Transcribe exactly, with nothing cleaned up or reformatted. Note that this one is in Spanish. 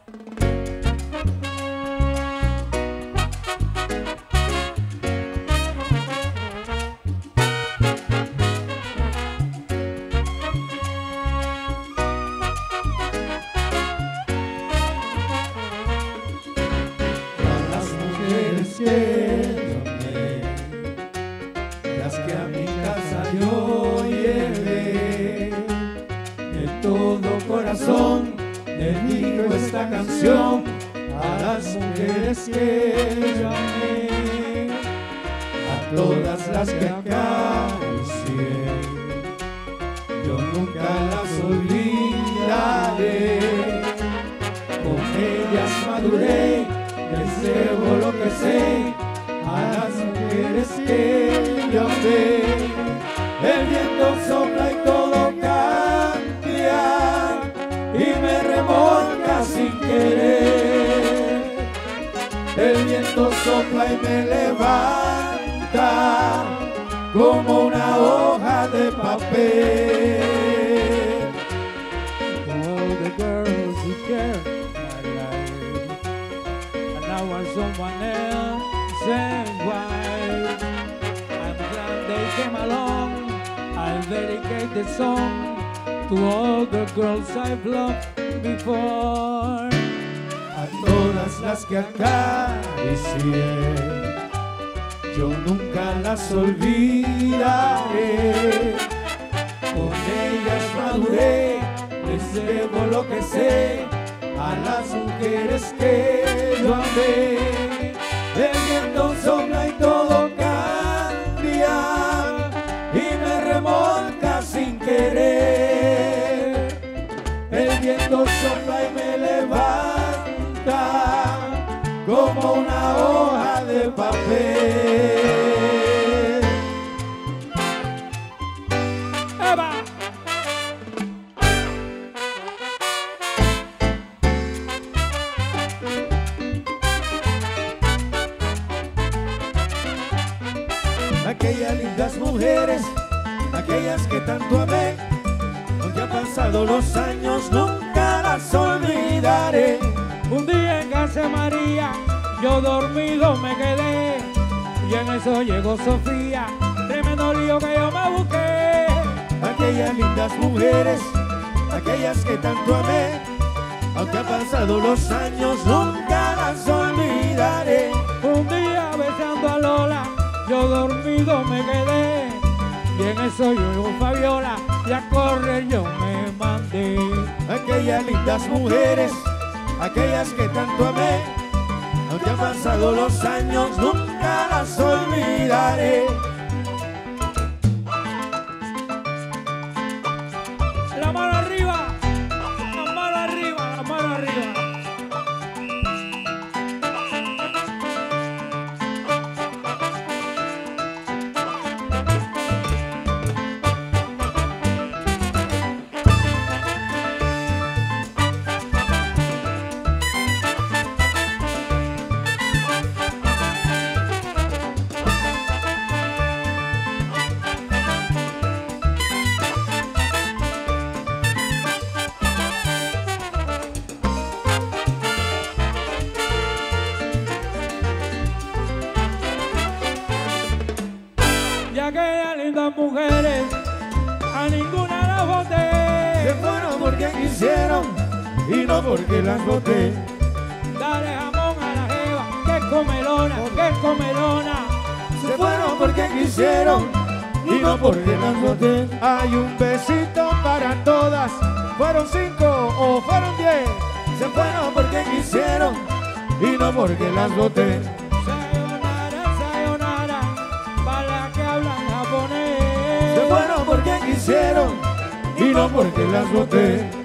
Que yo amé, las que a mi casa yo llevé, de todo corazón dedico esta canción a las mujeres que yo amé, a todas las que acaricié, yo nunca las olvidaré, con ellas maduré, les debo lo que sé a las mujeres que yo amé. El viento sopla y todo cambia y me remolca sin querer. El viento sopla y me levanta como una hoja de papel. All the girls who care my life, I want someone else and why. I'm glad they came along. I'll dedicate this song to all the girls I've loved before. A todas las que acaricié, yo nunca las olvidaré. Con ellas maduré, les debo lo que sé a las mujeres que yo amé. El viento sopla y todo cambia y me remolca sin querer. El viento sopla y me levanta como una hoja de papel. ¡Eva! Aquellas lindas mujeres, aquellas que tanto amé, aunque han pasado los años nunca las olvidaré. Un día en casa de María, yo dormido me quedé, y en eso llegó Sofía, tremendo lío que yo me busqué. Aquellas lindas mujeres, aquellas que tanto amé, aunque han pasado los años nunca las olvidaré. Un día besando a Lola, yo dormido me quedé, y en eso yo oigo Fabiola, y a correr yo me mandé. Aquellas lindas mujeres, aquellas que tanto amé, aunque han pasado los años nunca las olvidaré. La mano arriba, la mano arriba, la mano arriba. Y aquellas lindas mujeres, a ninguna las boté. Se fueron porque quisieron y no porque las boté. Dale jamón a la jeva, que es comelona, que es comelona. Se fueron porque quisieron y no porque las boté. Hay un besito para todas, fueron cinco o fueron diez. Se fueron porque quisieron y no porque las boté. Sayonara, sayonara, para las que hablan japonés. Se fueron porque quisieron y no porque las boté.